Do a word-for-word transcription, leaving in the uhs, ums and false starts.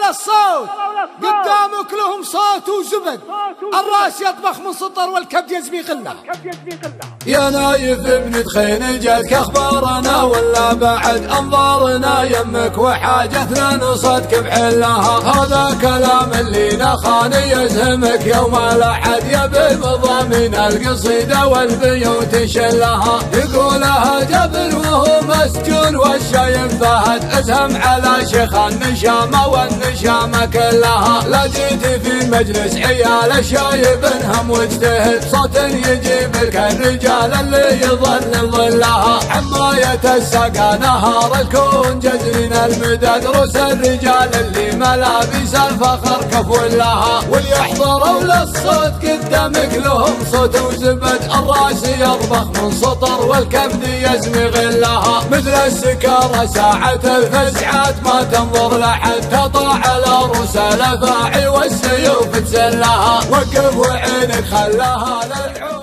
ولا الصوت قدامك لهم صوت وزبد، الراس يطبخ من سطر والكبد يزمي غله. يا نايف ابن دخين جاتك اخبارنا ولا بعد انظارنا يمك وحاجتنا نصدك بحلها، هذا كلام اللي نخاني يزهمك يوم الاحد يبي مضامين القصيده والبيوت شلها، يقولها جبل وهو مسجون والشايب فهد ازهم على شيخ النشامه والنشامه كلها، لا جيت في مجلس عيال الشايب انهم واجتهد صوت يجيب لك الرجال اللي يظل ظلها، حماية السقا نهار الكون جزرين المدد روس الرجال اللي ملابس الفخر كفول لها، واللي يحضروا للصوت قدامك لهم صوت وزبد، الراس يطبخ من سطر والكبد يزمي غلها، مثل السكارة ساعة الفزعات ما تنظر لحد تطلع على روس الافاعي والسيوف تسلها، وقف وعينك خلاها للحب